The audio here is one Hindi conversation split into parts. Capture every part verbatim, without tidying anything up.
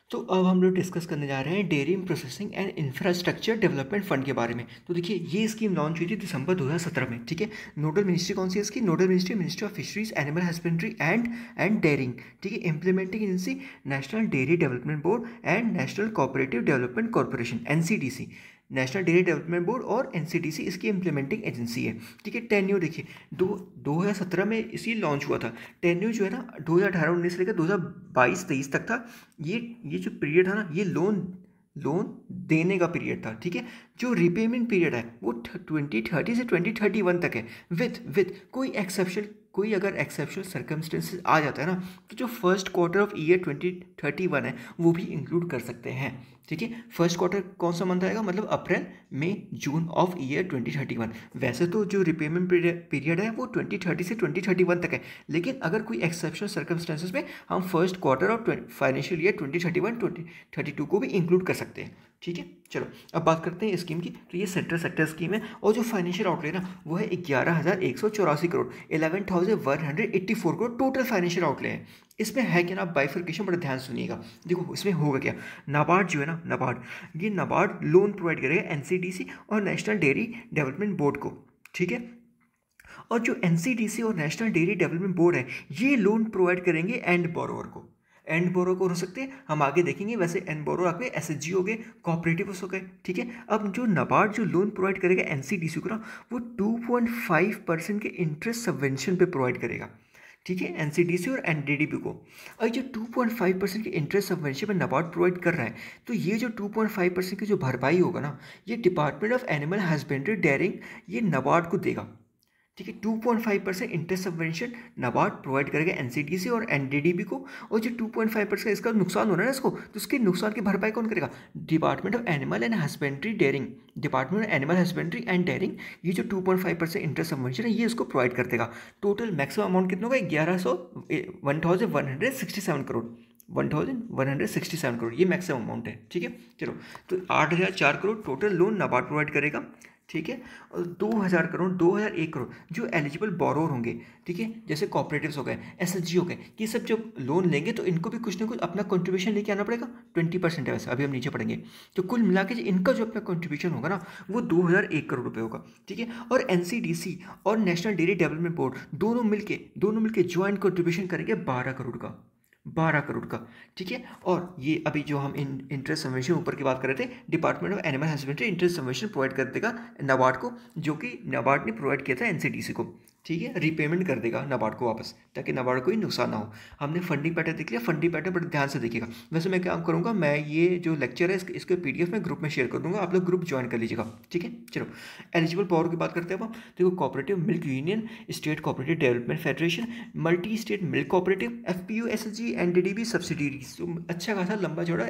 तो अब हम लोग डिस्कस करने जा रहे हैं dairy processing and infrastructure development fund के बारे में। तो देखिए ये स्कीम लॉन्च हुई थी दिसंबर दो हज़ार सत्रह में, ठीक है। नोडल मिनिस्ट्री कौन सी है इसकी? Nodal ministry ministry of fisheries, animal husbandry and and dairying, ठीक है। Implementing agency national dairy development board and national cooperative development corporation, NCDC. National dairy development board और एनसीडीसी इसकी इंप्लीमेंटिंग एजेंसी है, ठीक है। टेन्यूर देखिए दो दो हज़ार सत्रह में इसी लॉन्च हुआ था। टेन्यूर जो है ना दो हज़ार अठारह उन्नीस से लेकर दो हज़ार बाईस तेईस तक था। ये ये जो पीरियड था ना, ये लोन लोन देने का पीरियड था, ठीक है। जो रिपेमेंट पीरियड है वो ट्वेंटी थर्टी से ट्वेंटी थर्टी वन तक है, विथ विथ कोई एक्सेप्शन कोई अगर एक्सेप्शनल सर्कमस्टेंसेस आ जाता है ना, तो जो first quarter of year twenty thirty one है वो भी इंक्लूड कर सकते हैं, ठीक है। फर्स्ट क्वार्टर कौन सा मंथ आएगा? मतलब April May June of year twenty thirty one. वैसे तो जो रिपेमेंट पीरियड है वो ट्वेंटी थर्टी से ट्वेंटी थर्टी वन तक है, लेकिन अगर कोई एक्सेप्शनल सर्कमस्टेंसेस में हम first quarter of financial year twenty thirty one twenty thirty two को भी इंक्लूड कर सकते हैं, ठीक है। चलो अब बात करते हैं स्कीम की। तो ये सेंट्रल सेक्टर स्कीम है और जो फाइनेंशियल आउटले ना वो है ग्यारह हज़ार एक सौ चौरासी crore, eleven thousand one hundred eighty four crore total financial outlay है। इसमें है क्या ना, बाइफर्केशन, बड़ा ध्यान सुनिएगा। देखो इसमें होगा क्या, नाबार्ड जो है ना, नाबार्ड ये नाबार्ड लोन प्रोवाइड करेगा एनसीडीसी और नेशनल डेयरी डेवलपमेंट बोर्ड को, ठीक है। और जो एनसीडीसी और नेशनल डेयरी डेवलपमेंट बोर्ड है ये लोन प्रोवाइड करेंगे एंड बोरोवर को। एंड बोरो को हो सकते हैं, हम आगे देखेंगे। वैसे एंड बोरो आपके एसएचजी हो गए, कोऑपरेटिव हो गए, ठीक है। अब जो नाबार्ड जो लोन प्रोवाइड करेगा एनसीडीसी को ना, वो टू पॉइंट फाइव परसेंट के इंटरेस्ट सबवेंशन पे प्रोवाइड करेगा, ठीक है, एनसीडीसी और एनडीडीबी को। और जो टू पॉइंट फाइव परसेंट के इंटरेस्ट सबवेंशन पे नाबार्ड प्रोवाइड कर रहा है, तो ये जो टू पॉइंट फाइव परसेंट की जो भरपाई होगा ना, ये department of animal husbandry dairying ये नाबार्ड को देगा, ठीक है। Two point five percent interest subvention NABARD provide करेगा एनसीडीसी और एनडीडीबी को। और जो टू पॉइंट फाइव परसेंट इसका नुकसान हो रहा है ना इसको, तो उसके नुकसान की भरपाई कौन करेगा? Department of animal and husbandry dairying, department of animal husbandry and dairying ये जो two point five percent interest subvention है ये इसको प्रोवाइड कर देगा। टोटल मैक्सिमम अमाउंट कितना होगा? ग्यारह सौ one thousand one hundred sixty seven crore, one thousand one hundred sixty seven crore ये मैक्सिमम अमाउंट है, ठीक है। चलो तो आठ हज़ार चार crore total loan NABARD provide करेगा, ठीक है। और दो हज़ार करोड़ दो हज़ार एक करोड़ जो एलिजिबल बोरोवर होंगे, ठीक है, जैसे कॉपरेटिव्स हो गए, एसएचजी हो गए, ये सब जब लोन लेंगे तो इनको भी कुछ ना कुछ अपना कंट्रीब्यूशन लेके आना पड़ेगा। ट्वेंटी परसेंट है वैसे, अभी हम नीचे पढ़ेंगे। तो कुल मिला के इनका जो अपना कंट्रीब्यूशन होगा ना वो दो हज़ार एक करोड़ रुपये होगा, ठीक है। और एनसीडीसी और नेशनल डेयरी डेवलपमेंट बोर्ड दोनों मिलके दोनों मिलके ज्वाइंट कंट्रीब्यूशन करेंगे बारह करोड़ का, बारह करोड़ का, ठीक है। और ये अभी जो हम इन इंटरेस्ट सबवेंशन ऊपर की बात कर रहे थे, department of animal husbandry interest subvention provide कर देगा नाबार्ड को, जो कि नाबार्ड ने प्रोवाइड किया था एनसीडीसी को, ठीक है। रीपेमेंट कर देगा नाबार्ड को वापस, ताकि नाबार्ड को ही नुकसान ना हो। हमने फंडिंग पैटर्न देख लिया, फंडिंग पैटर्न बड़े ध्यान से देखिएगा। वैसे मैं क्या करूँगा, मैं ये जो लेक्चर है इसके इसके पीडीएफ में ग्रुप में शेयर कर दूंगा, आप लोग ग्रुप ज्वाइन कर लीजिएगा, ठीक है। चलो एलिजिबल पावर की बात करते हैं अब हम। देखो cooperative milk union, state cooperative development federation, multi state milk cooperative, FPU, SHG, NDDB subsidies. तो अच्छा खासा लंबा चौड़ा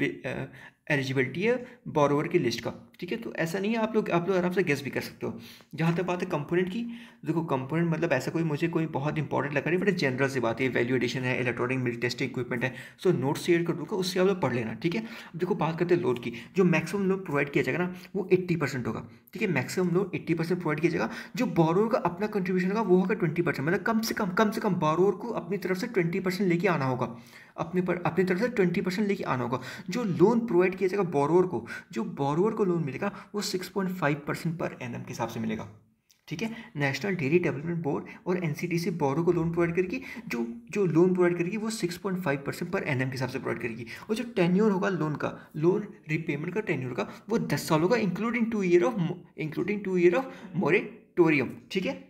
एलिजिबिलिटी है बोरोवर की लिस्ट का, ठीक है। तो ऐसा नहीं है, आप लोग आप लोग आराम से गेस भी कर सकते हो। जहाँ तक बात है कंपोनेंट की, देखो कंपोनेंट मतलब ऐसा कोई मुझे कोई बहुत इंपॉर्टेंट लगा नहीं, बट जनरल सी बात है, वैल्यू एडिशन है, इलेक्ट्रॉनिक मिल्क टेस्टिंग इक्विपमेंट है। सो नोट शेयर कर दूंगा, उससे आप लोग पढ़ लेना, ठीक है। अब देखो बात करते हैं लोन की। जो मैक्सिमम लोन प्रोवाइड किया जाएगा ना वो एट्टी परसेंट होगा, ठीक है। Maximum loan eighty percent provide किया जाएगा। जो बोरोवर का अपना कंट्रीब्यूशन होगा वो होगा ट्वेंटी परसेंट, मतलब कम से कम कम से कम बोरोवर को अपनी तरफ से ट्वेंटी परसेंट लेके आना होगा, अपने पर अपनी तरफ से ट्वेंटी परसेंट लेके आना होगा। जो लोन प्रोवाइड किया जाएगा बोरोवर को, जो बोरोवर को लोन मिलेगा वो सिक्स पॉइंट फाइव परसेंट पर एनएम के हिसाब से मिलेगा, ठीक है। नेशनल डेयरी डेवलपमेंट बोर्ड और एनसीडीसी बोरो को लोन प्रोवाइड करेगी, जो जो लोन प्रोवाइड करेगी वो सिक्स पॉइंट फाइव परसेंट पर एनएम के हिसाब से प्रोवाइड करेगी। और जो टेन्योर होगा लोन का, लोन रिपेमेंट का टेन्योर का, वो दस साल होगा, including two year of including two year of moratorium, ठीक है।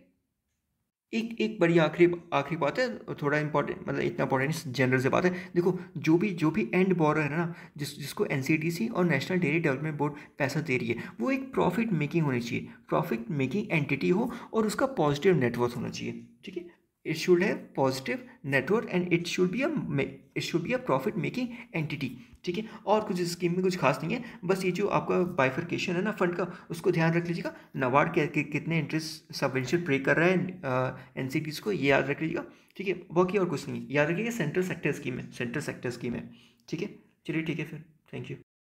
एक एक बड़ी आखिरी आखिरी बात है, थोड़ा इंपॉर्टेंट, मतलब इतना इंपॉर्टेंट जनरल से बात है। देखो जो भी जो भी एंड बोरो है ना, जिस जिसको एनसीडीसी और नेशनल डेयरी डेवलपमेंट बोर्ड पैसा दे रही है, वो एक प्रॉफिट मेकिंग होनी चाहिए, प्रॉफिट मेकिंग एंटिटी हो और उसका पॉजिटिव नेटवर्थ होना चाहिए, ठीक है। It should have positive net worth and it should be a it should be a profit making entity, ठीक है। और कुछ स्कीम में कुछ खास नहीं है, बस ये जो आपका बाइफर्केशन है ना फंड का, उसको ध्यान रख लीजिएगा। नाबार्ड के, के कितने इंटरेस्ट सबवेंशन पे कर रहा है एनसीडीसी को, ये याद रख लीजिएगा, ठीक है। बाकी और कुछ नहीं याद रखिएगा, सेंट्रल सेक्टर स्कीम है, सेंट्रल सेक्टर स्कीम है, ठीक है। चलिए ठीक है फिर, थैंक यू।